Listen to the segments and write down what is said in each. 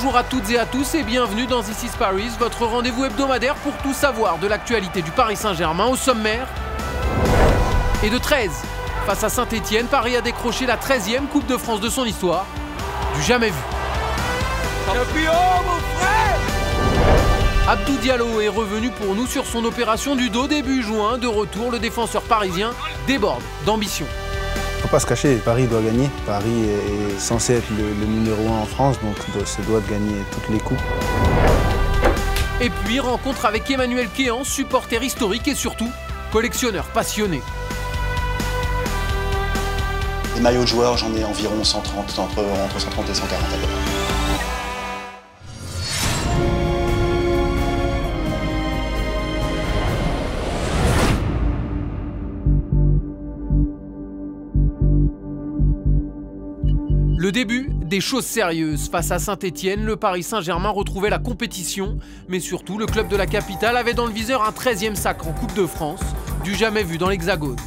Bonjour à toutes et à tous et bienvenue dans This is Paris, votre rendez-vous hebdomadaire pour tout savoir de l'actualité du Paris Saint-Germain. Au sommaire et de 13. Face à Saint-Etienne, Paris a décroché la 13e Coupe de France de son histoire. Du jamais vu. Champion, mon frère! Abdou Diallo est revenu pour nous sur son opération du dos début juin. De retour, le défenseur parisien déborde d'ambition. Faut pas se cacher, Paris doit gagner. Paris est censé être le numéro 1 en France, donc se doit de gagner toutes les coupes. Et puis, rencontre avec Emmanuel Kéan, supporter historique et surtout collectionneur passionné. Les maillots de joueurs, j'en ai environ 130, entre 130 et 140 à peu près. Le début des choses sérieuses. Face à Saint-Etienne, le Paris Saint-Germain retrouvait la compétition, mais surtout le club de la capitale avait dans le viseur un 13e sacre en Coupe de France, du jamais vu dans l'Hexagone.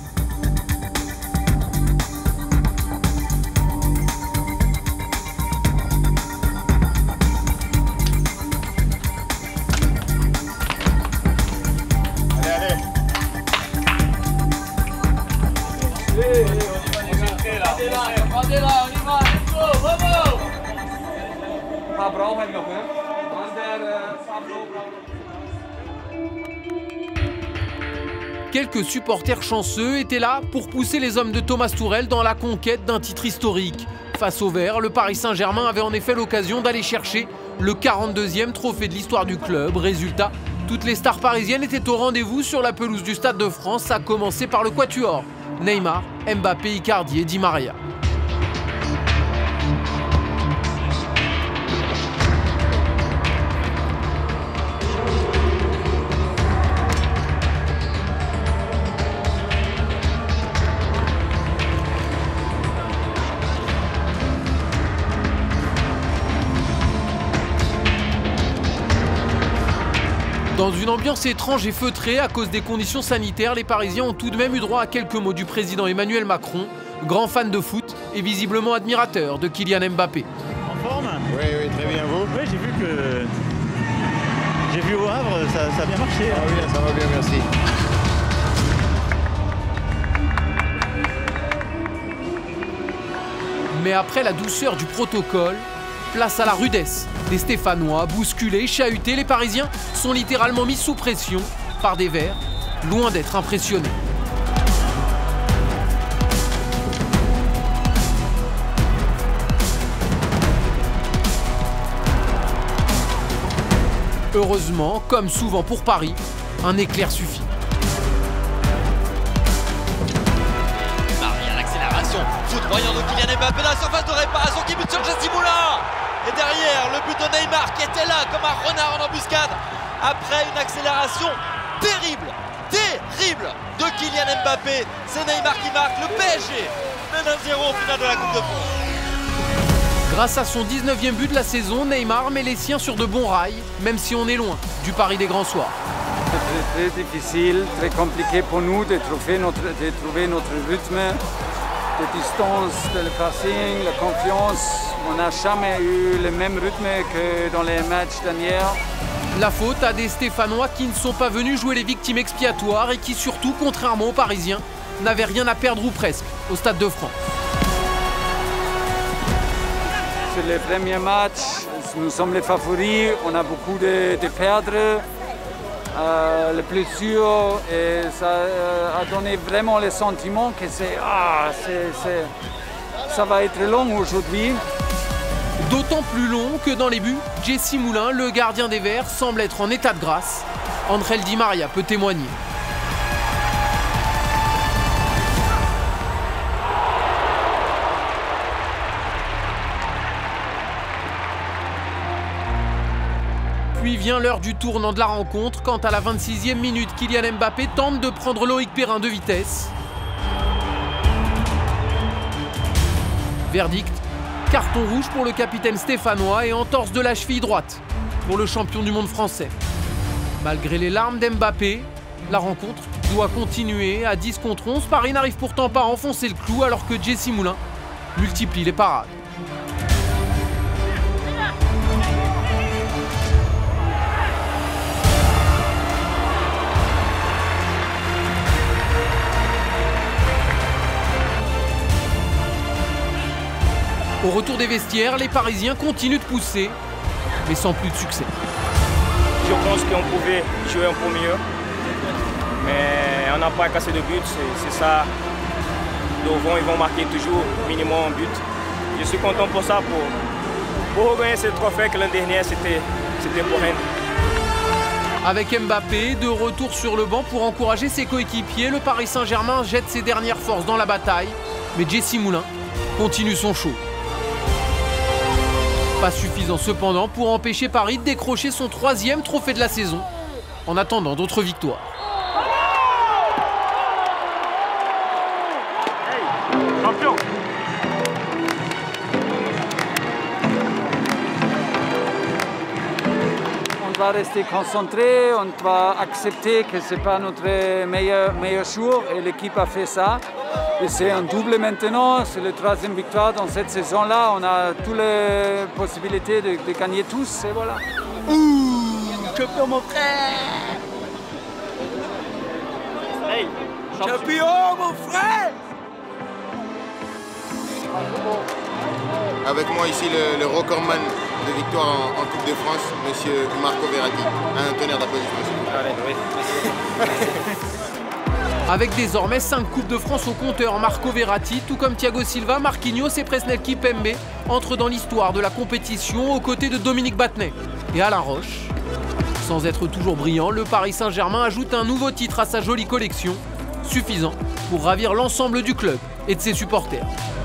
Quelques supporters chanceux étaient là pour pousser les hommes de Thomas Tuchel dans la conquête d'un titre historique. Face aux Verts, le Paris Saint-Germain avait en effet l'occasion d'aller chercher le 42e trophée de l'histoire du club. Résultat, toutes les stars parisiennes étaient au rendez-vous sur la pelouse du Stade de France, à commencer par le quatuor. Neymar, Mbappé, Icardi et Di Maria. Dans une ambiance étrange et feutrée à cause des conditions sanitaires, les Parisiens ont tout de même eu droit à quelques mots du président Emmanuel Macron, grand fan de foot et visiblement admirateur de Kylian Mbappé. En forme? Oui, très bien, vous? Oui, j'ai vu au Havre, ça a bien marché. Ah oui, ça va bien, merci. Mais après la douceur du protocole, place à la rudesse des Stéphanois. Bousculés, chahutés, les Parisiens sont littéralement mis sous pression par des Verts, loin d'être impressionnés. Heureusement, comme souvent pour Paris, un éclair suffit. Marie à l'accélération, foudroyant de Kylian Mbappé dans la surface de réparation qui bute sur Jesse Moulin. Et derrière, le but de Neymar qui était là comme un renard en embuscade après une accélération terrible de Kylian Mbappé. C'est Neymar qui marque, le PSG mène 1-0 au final de la Coupe de France. Grâce à son 19e but de la saison, Neymar met les siens sur de bons rails, même si on est loin du Paris des grands soirs. C'est très difficile, très compliqué pour nous de trouver notre rythme, de distance, de le passing, la confiance. On n'a jamais eu le même rythme que dans les matchs derniers. La faute à des Stéphanois qui ne sont pas venus jouer les victimes expiatoires et qui surtout, contrairement aux Parisiens, n'avaient rien à perdre ou presque au Stade de France. C'est le premier match, nous sommes les favoris, on a beaucoup de perdre. Le plus sûr, et ça a donné vraiment le sentiment que ça va être long aujourd'hui. D'autant plus long que dans les buts, Jesse Moulin, le gardien des Verts, semble être en état de grâce. André Di Maria peut témoigner. Puis vient l'heure du tournant de la rencontre quand à la 26e minute, Kylian Mbappé tente de prendre Loïc Perrin de vitesse. Verdict, carton rouge pour le capitaine stéphanois et entorse de la cheville droite pour le champion du monde français. Malgré les larmes d'Mbappé, la rencontre doit continuer à 10 contre 11. Paris n'arrive pourtant pas à enfoncer le clou alors que Jesse Moulin multiplie les parades. Au retour des vestiaires, les Parisiens continuent de pousser, mais sans plus de succès. Je pense qu'on pouvait jouer un peu mieux, mais on n'a pas cassé de but, c'est ça. Devant, ils vont marquer toujours minimum un but. Je suis content pour ça, pour regagner ce trophée que l'an dernier, c'était pour rien. Avec Mbappé de retour sur le banc pour encourager ses coéquipiers, le Paris Saint-Germain jette ses dernières forces dans la bataille, mais Jesse Moulin continue son show. Pas suffisant cependant pour empêcher Paris de décrocher son 3e trophée de la saison, en attendant d'autres victoires. Hey, champion! On va rester concentré, on va accepter que ce n'est pas notre meilleur jour et l'équipe a fait ça. Et c'est un double maintenant, c'est la 3e victoire dans cette saison-là. On a toutes les possibilités de gagner tous et voilà. Champion mon frère! Hey, champion mon frère! Avec moi ici le recordman de victoire en Coupe de France, monsieur Marco Verratti. Un tonnerre d'applaudissements. Avec désormais 5 Coupes de France au compteur, Marco Verratti, tout comme Thiago Silva, Marquinhos et Presnel Kimpembe, entrent dans l'histoire de la compétition aux côtés de Dominique Battenet et Alain Roche. Sans être toujours brillant, le Paris Saint-Germain ajoute un nouveau titre à sa jolie collection, suffisant pour ravir l'ensemble du club et de ses supporters.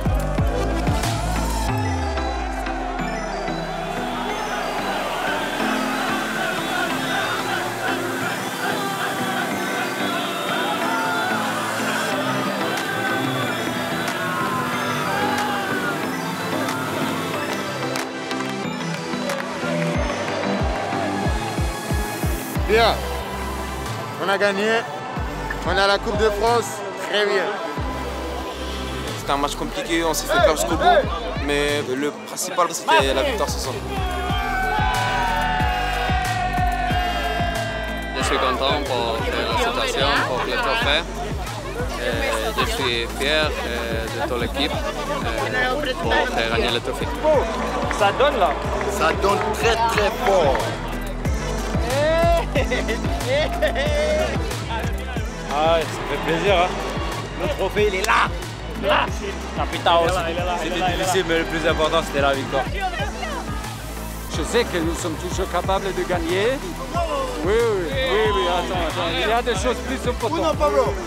Bien, on a gagné, on a la Coupe de France, très bien. C'était un match compliqué, on s'est fait peur jusqu'au bout, mais le principal c'était la victoire ce soir. Je suis content pour la situation, pour le trophée. Je suis fier de toute l'équipe pour gagner le trophée. Ça donne là? Ça donne très très fort. Ah, ça fait plaisir, hein. Le trophée, il est là. Là. C'était difficile, mais le plus important, c'était la victoire. Je sais que nous sommes toujours capables de gagner. Oui, attends. Il y a des choses plus importantes.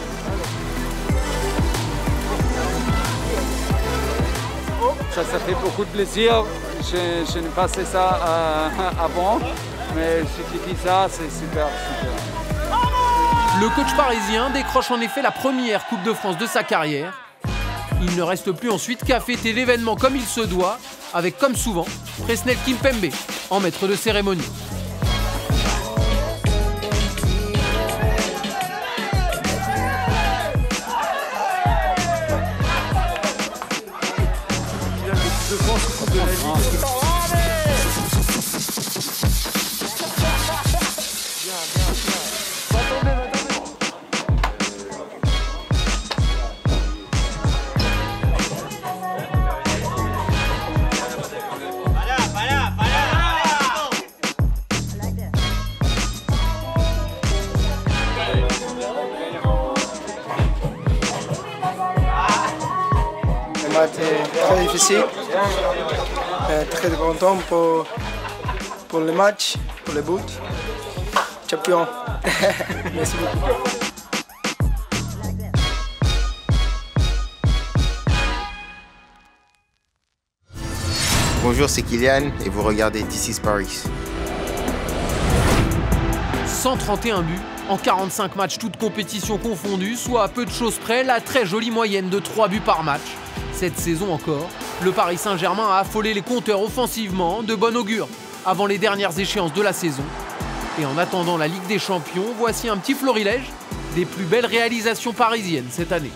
Ça fait beaucoup de plaisir. Je n'ai pas fait ça avant. Mais si tu dis ça, c'est super. Le coach parisien décroche en effet la première Coupe de France de sa carrière. Il ne reste plus ensuite qu'à fêter l'événement comme il se doit, avec comme souvent, Presnel Kimpembe en maître de cérémonie. C'était très difficile, très content pour le match, pour le but. Champion. Merci beaucoup. Bonjour, c'est Kylian et vous regardez This is Paris. 131 buts en 45 matchs, toutes compétitions confondues, soit à peu de choses près la très jolie moyenne de 3 buts par match. Cette saison encore, le Paris Saint-Germain a affolé les compteurs offensivement, de bon augure avant les dernières échéances de la saison. Et en attendant la Ligue des Champions, voici un petit florilège des plus belles réalisations parisiennes cette année.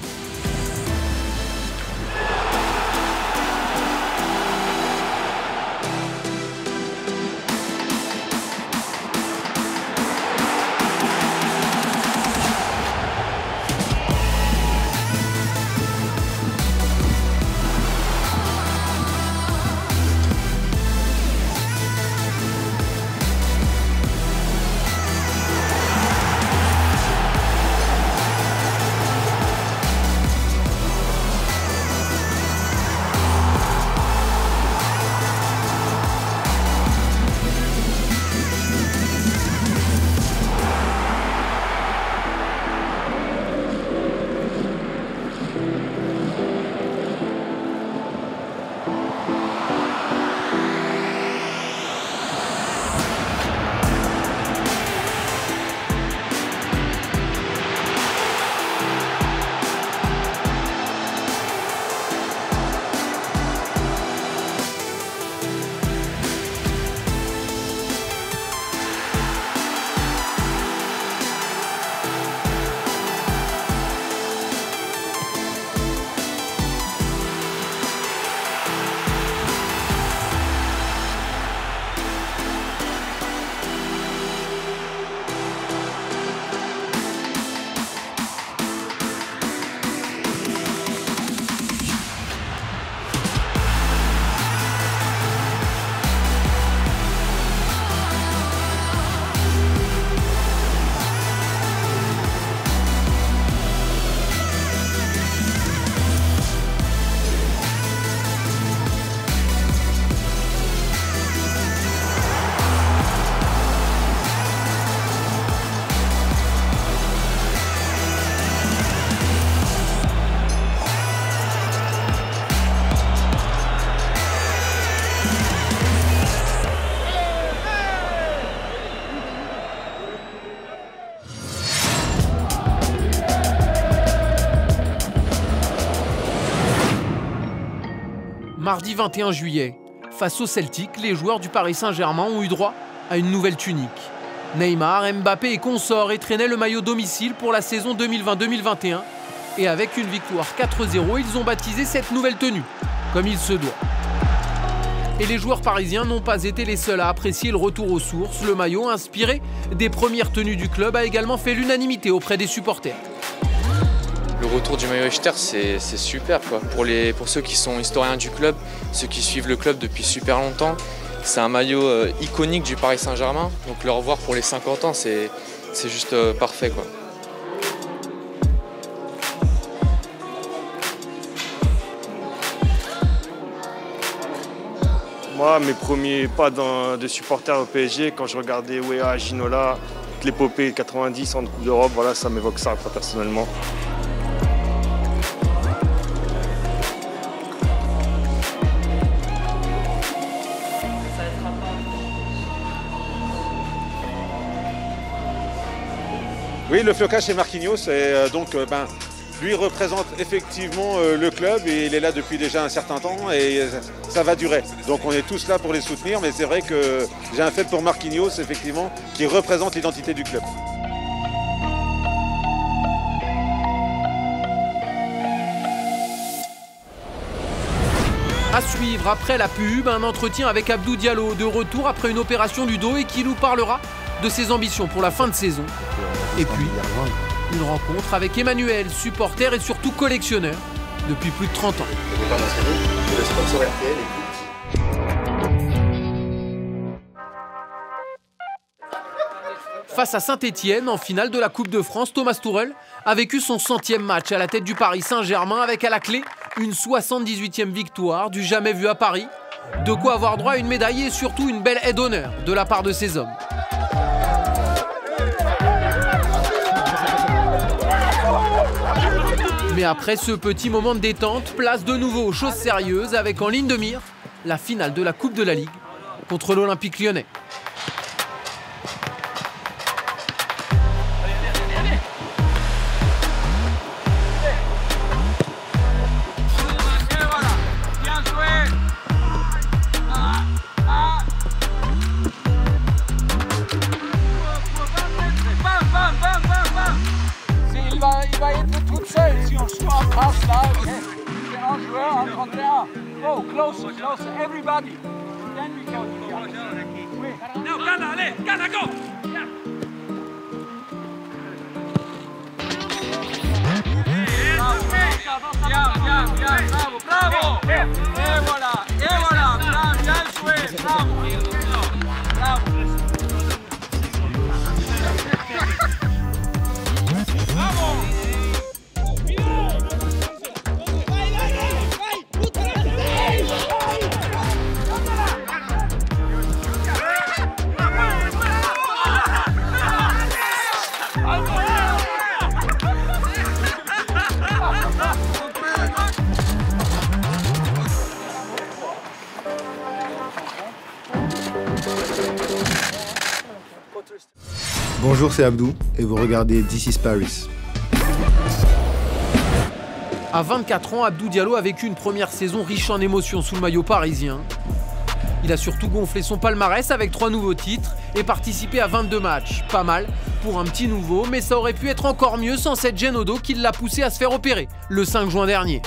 Mardi 21 juillet, face au Celtic, les joueurs du Paris Saint-Germain ont eu droit à une nouvelle tunique. Neymar, Mbappé et consorts étrennaient le maillot domicile pour la saison 2020-2021 et avec une victoire 4-0, ils ont baptisé cette nouvelle tenue, comme il se doit. Et les joueurs parisiens n'ont pas été les seuls à apprécier le retour aux sources. Le maillot, inspiré des premières tenues du club, a également fait l'unanimité auprès des supporters. Le retour du maillot Echter, c'est super quoi. Pour ceux qui sont historiens du club, ceux qui suivent le club depuis super longtemps. C'est un maillot iconique du Paris Saint-Germain, donc le revoir pour les 50 ans, c'est juste parfait quoi. Moi, mes premiers pas de supporter au PSG, quand je regardais Weah, Ginola, l'épopée 90 en Coupe d'Europe, voilà, ça m'évoque ça quoi, personnellement. Oui, le flocage c'est Marquinhos et lui représente effectivement le club et il est là depuis déjà un certain temps et ça va durer. Donc on est tous là pour les soutenir, mais c'est vrai que j'ai un fait pour Marquinhos effectivement qui représente l'identité du club. À suivre après la pub, un entretien avec Abdou Diallo, de retour après une opération du dos et qui nous parlera de ses ambitions pour la fin de saison. Et puis, une rencontre avec Emmanuel, supporter et surtout collectionneur depuis plus de 30 ans. Face à Saint-Etienne, en finale de la Coupe de France, Thomas Tuchel a vécu son 100e match à la tête du Paris Saint-Germain avec à la clé une 78e victoire du jamais vu à Paris. De quoi avoir droit à une médaille et surtout une belle aide d'honneur de la part de ses hommes. Mais après ce petit moment de détente, place de nouveau aux choses sérieuses avec en ligne de mire la finale de la Coupe de la Ligue contre l'Olympique Lyonnais. Il va être toute seule si on se passe là. C'est un joueur en 31. Oh, close, everybody. Then we go. Oui. No, Ghana, allez, Ghana, go! Bravo! Et voilà, bien joué, bravo! Bonjour, c'est Abdou et vous regardez This is Paris. À 24 ans, Abdou Diallo a vécu une première saison riche en émotions sous le maillot parisien. Il a surtout gonflé son palmarès avec 3 nouveaux titres et participé à 22 matchs. Pas mal pour un petit nouveau, mais ça aurait pu être encore mieux sans cette gêne au dos qui l'a poussé à se faire opérer le 5 juin dernier.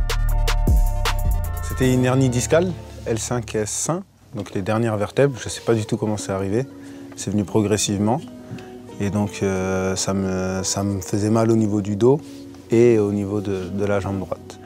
C'était une hernie discale, L5-S1, donc les dernières vertèbres. Je ne sais pas du tout comment c'est arrivé. C'est venu progressivement. Et donc ça me faisait mal au niveau du dos et au niveau de la jambe droite.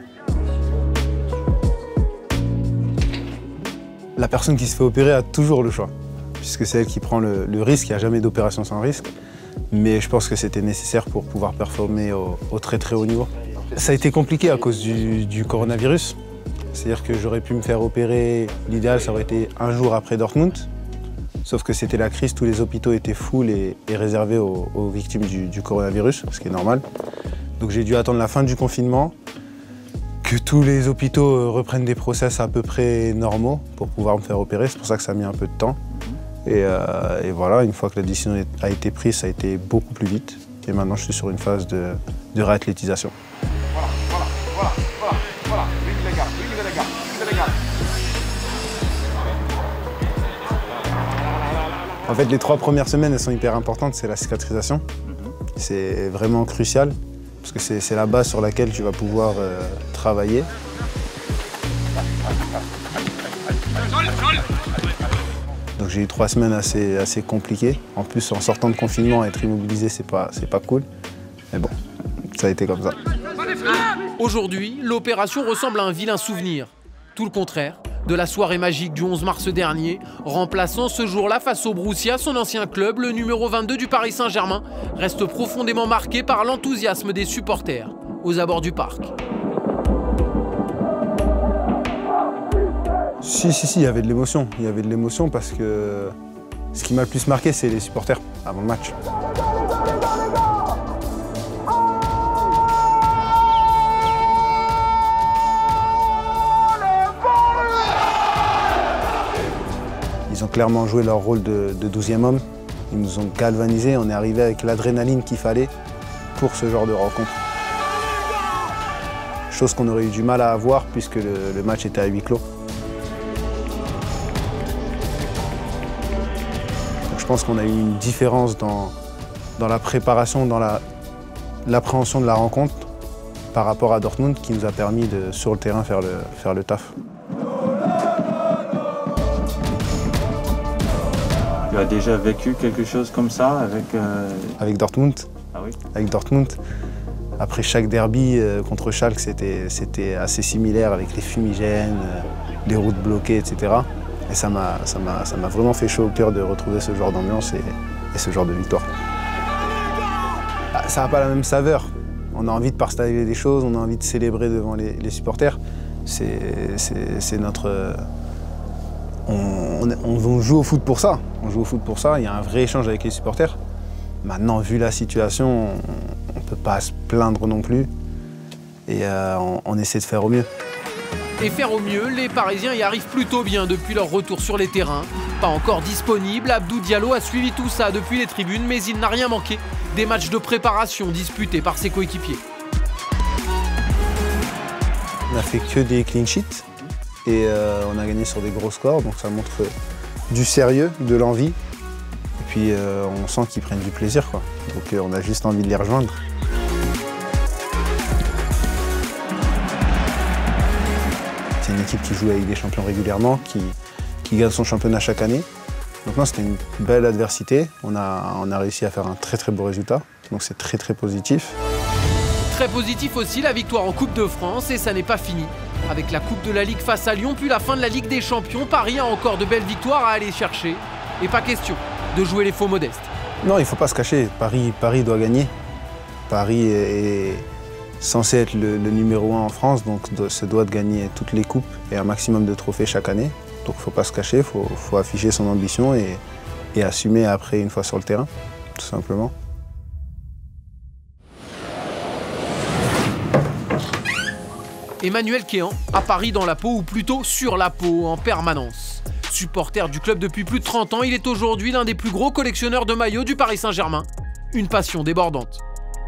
La personne qui se fait opérer a toujours le choix, puisque c'est elle qui prend le risque. Il n'y a jamais d'opération sans risque. Mais je pense que c'était nécessaire pour pouvoir performer au très très haut niveau. Ça a été compliqué à cause du coronavirus. C'est-à-dire que j'aurais pu me faire opérer, l'idéal ça aurait été un jour après Dortmund. Sauf que c'était la crise, tous les hôpitaux étaient full et réservés aux victimes du coronavirus, ce qui est normal. Donc j'ai dû attendre la fin du confinement, que tous les hôpitaux reprennent des process à peu près normaux pour pouvoir me faire opérer. C'est pour ça que ça a mis un peu de temps. Et voilà, une fois que la décision a été prise, ça a été beaucoup plus vite. Et maintenant, je suis sur une phase de réathlétisation. Voilà. Vive les gars. En fait, les 3 premières semaines, elles sont hyper importantes, c'est la cicatrisation. C'est vraiment crucial, parce que c'est la base sur laquelle tu vas pouvoir travailler. Donc j'ai eu 3 semaines assez compliquées. En plus, en sortant de confinement, être immobilisé, c'est pas cool. Mais bon, ça a été comme ça. Aujourd'hui, l'opération ressemble à un vilain souvenir. Tout le contraire de la soirée magique du 11 mars dernier, remplaçant ce jour-là face au Borussia, son ancien club, le numéro 22 du Paris Saint-Germain, reste profondément marqué par l'enthousiasme des supporters aux abords du parc. Si, il y avait de l'émotion. Il y avait de l'émotion parce que ce qui m'a le plus marqué, c'est les supporters avant le match. Ils ont clairement joué leur rôle de 12e homme. Ils nous ont galvanisés. On est arrivé avec l'adrénaline qu'il fallait pour ce genre de rencontre. Chose qu'on aurait eu du mal à avoir puisque le match était à huis clos. Je pense qu'on a eu une différence dans la préparation, dans l'appréhension de la rencontre par rapport à Dortmund qui nous a permis de, sur le terrain, faire le taf. Tu as déjà vécu quelque chose comme ça avec Dortmund? Ah oui? Avec Dortmund. Après chaque derby contre Schalke, c'était assez similaire avec les fumigènes, les routes bloquées, etc. Et ça m'a vraiment fait chaud au cœur de retrouver ce genre d'ambiance et ce genre de victoire. Ça n'a pas la même saveur. On a envie de partager des choses, on a envie de célébrer devant les supporters. C'est notre... On joue au foot pour ça. On joue au foot pour ça, il y a un vrai échange avec les supporters. Maintenant, vu la situation, on ne peut pas se plaindre non plus. Et on essaie de faire au mieux. Et faire au mieux, les Parisiens y arrivent plutôt bien depuis leur retour sur les terrains. Pas encore disponible, Abdou Diallo a suivi tout ça depuis les tribunes, mais il n'a rien manqué des matchs de préparation disputés par ses coéquipiers. On n'a fait que des clean sheets et on a gagné sur des gros scores, donc ça montre du sérieux, de l'envie. Et puis on sent qu'ils prennent du plaisir, quoi. Donc on a juste envie de les rejoindre. C'est une équipe qui joue avec des champions régulièrement, qui gagne son championnat chaque année. Donc non, c'était une belle adversité. On a réussi à faire un très beau résultat. Donc c'est très positif. Très positif aussi la victoire en Coupe de France et ça n'est pas fini. Avec la Coupe de la Ligue face à Lyon, puis la fin de la Ligue des Champions, Paris a encore de belles victoires à aller chercher. Et pas question de jouer les faux modestes. Non, il ne faut pas se cacher. Paris doit gagner. Paris est censé être le numéro 1 en France, donc se doit de gagner toutes les coupes et un maximum de trophées chaque année. Donc il ne faut pas se cacher, il faut afficher son ambition et assumer après une fois sur le terrain, tout simplement. Emmanuel Kéan, à Paris dans la peau, ou plutôt sur la peau, en permanence. Supporter du club depuis plus de 30 ans, il est aujourd'hui l'un des plus gros collectionneurs de maillots du Paris Saint-Germain. Une passion débordante.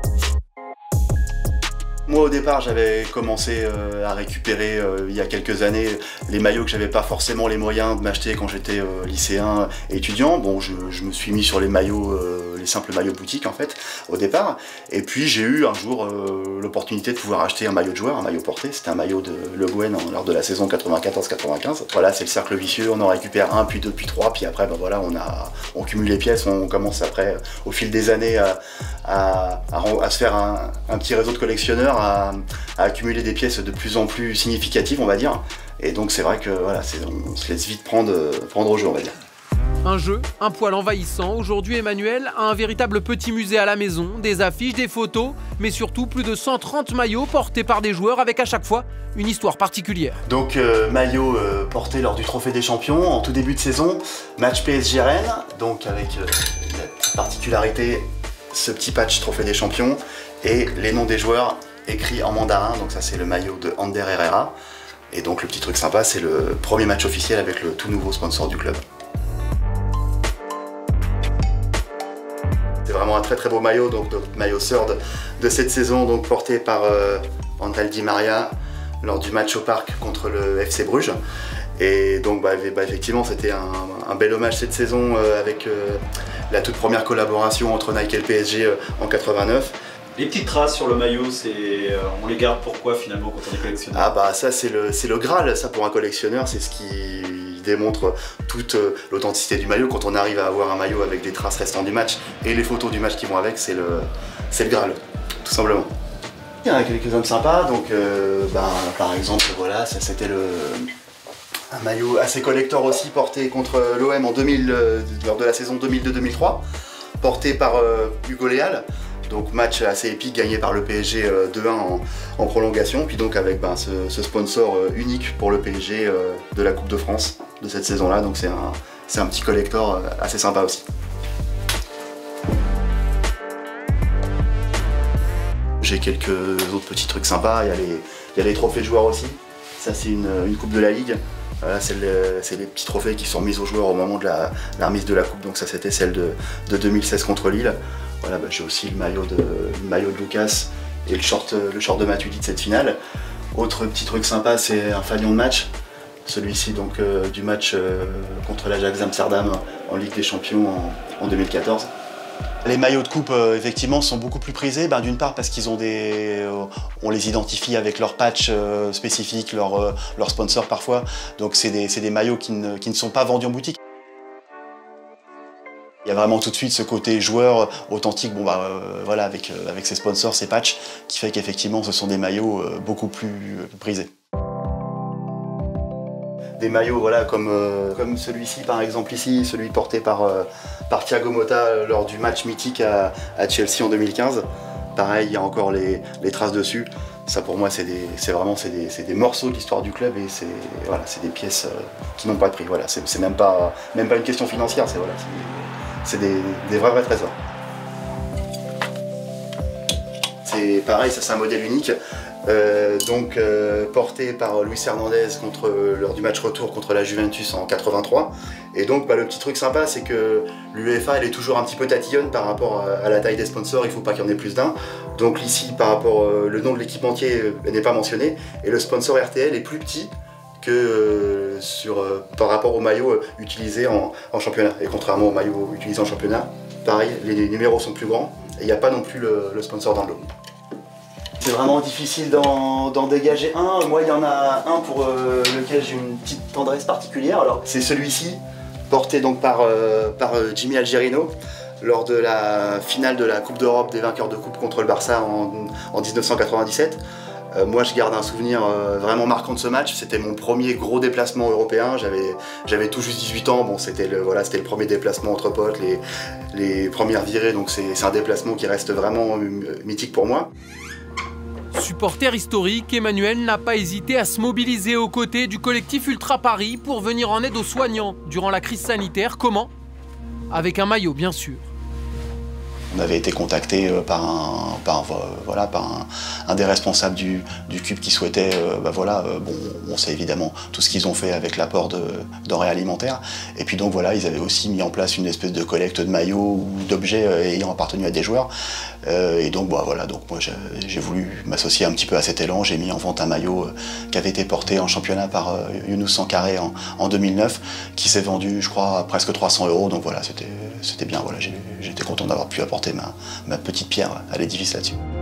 Moi au départ j'avais commencé à récupérer il y a quelques années les maillots que j'avais pas forcément les moyens de m'acheter quand j'étais lycéen et étudiant. Bon, je me suis mis sur les maillots, les simples maillots boutique en fait au départ. Et puis j'ai eu un jour l'opportunité de pouvoir acheter un maillot de joueur, un maillot porté. C'était un maillot de Le Guen lors de la saison 94-95. Voilà, c'est le cercle vicieux, on en récupère un, puis deux, puis trois, puis après ben voilà, on cumule les pièces, on commence après au fil des années à se faire un petit réseau de collectionneurs, à accumuler des pièces de plus en plus significatives, on va dire. Et donc c'est vrai que voilà, on se laisse vite prendre au jeu, on va dire. Un jeu, un poil envahissant. Aujourd'hui, Emmanuel a un véritable petit musée à la maison, des affiches, des photos, mais surtout plus de 130 maillots portés par des joueurs avec à chaque fois une histoire particulière. Donc maillot porté lors du Trophée des Champions en tout début de saison, match PSG Rennes, donc avec la particularité, ce petit patch Trophée des Champions et les noms des joueurs écrits en mandarin, donc ça c'est le maillot de Ander Herrera. Et donc le petit truc sympa, c'est le premier match officiel avec le tout nouveau sponsor du club. C'est vraiment un très beau maillot, donc notre maillot sœur de cette saison, donc porté par André Di Maria lors du match au parc contre le FC Bruges. Et donc effectivement c'était un bel hommage cette saison avec la toute première collaboration entre Nike et le PSG en 89. Les petites traces sur le maillot, on les garde pourquoi finalement quand on est collectionneur? Ah bah ça c'est le Graal, ça pour un collectionneur, c'est ce qui démontre toute l'authenticité du maillot. Quand on arrive à avoir un maillot avec des traces restant du match et les photos du match qui vont avec, c'est le Graal, tout simplement. Il y en a quelques hommes sympas, donc par exemple voilà, ça c'était un maillot assez collector aussi porté contre l'OM en 2000, lors de la saison 2002-2003, porté par Hugo Léal. Donc match assez épique gagné par le PSG 2-1 en prolongation, puis donc avec ce sponsor unique pour le PSG de la Coupe de France de cette saison-là, donc c'est un petit collector assez sympa aussi. J'ai quelques autres petits trucs sympas, il y a les trophées de joueurs aussi, ça c'est une Coupe de la Ligue. Voilà, c'est les petits trophées qui sont mis aux joueurs au moment de la remise de la coupe, donc ça c'était celle de 2016 contre Lille. Voilà, j'ai aussi le maillot de Lucas et le short de Matuidi de cette finale. Autre petit truc sympa, c'est un fanion de match, celui-ci donc du match contre l'Ajax Amsterdam en Ligue des Champions en 2014. Les maillots de coupe, effectivement, sont beaucoup plus prisés, d'une part parce qu'ils ont on les identifie avec leur patch spécifique, leur sponsor parfois, donc c'est des maillots qui ne sont pas vendus en boutique. Il y a vraiment tout de suite ce côté joueur authentique, voilà, avec ses sponsors, ses patchs, qui fait qu'effectivement ce sont des maillots beaucoup plus prisés. Des maillots voilà, comme celui-ci par exemple ici, celui porté par Thiago Motta lors du match mythique à Chelsea en 2015. Pareil, il y a encore les traces dessus. Ça pour moi c'est des morceaux de l'histoire du club et c'est des pièces qui n'ont pas de prix. Voilà, c'est même pas une question financière, c'est des vrais trésors. C'est pareil, ça c'est un modèle unique. Porté par Luis Hernandez lors du match retour contre la Juventus en 83. Et donc le petit truc sympa, c'est que l'UEFA elle est toujours un petit peu tatillonne par rapport à la taille des sponsors, il ne faut pas qu'il y en ait plus d'un. Donc ici par rapport le nom de l'équipementier n'est pas mentionné et le sponsor RTL est plus petit que par rapport au maillot utilisé en championnat. Et contrairement au maillot utilisé en championnat, pareil, les numéros sont plus grands et il n'y a pas non plus le sponsor dans le dos. C'est vraiment difficile d'en dégager un. Moi, il y en a un pour lequel j'ai une petite tendresse particulière. Alors, c'est celui-ci, porté donc par Jimmy Algerino lors de la finale de la Coupe d'Europe des vainqueurs de coupe contre le Barça en 1997. Moi, je garde un souvenir vraiment marquant de ce match. C'était mon premier gros déplacement européen. J'avais tout juste 18 ans. Bon, c'était le premier déplacement entre potes, les premières virées. Donc, c'est un déplacement qui reste vraiment mythique pour moi. Supporter historique, Emmanuel n'a pas hésité à se mobiliser aux côtés du collectif Ultra Paris pour venir en aide aux soignants durant la crise sanitaire. Comment? Avec un maillot, bien sûr. On avait été contacté par un des responsables du CUP qui souhaitait, on sait évidemment tout ce qu'ils ont fait avec l'apport de denrées alimentaires. Et puis donc voilà, ils avaient aussi mis en place une espèce de collecte de maillots ou d'objets ayant appartenu à des joueurs. Et donc donc moi j'ai voulu m'associer un petit peu à cet élan. J'ai mis en vente un maillot qui avait été porté en championnat par Younous Sankaré en 2009, qui s'est vendu, je crois, à presque 300 €. Donc voilà, c'était bien. Voilà, j'étais content d'avoir pu apporter ma petite pierre à l'édifice là-dessus.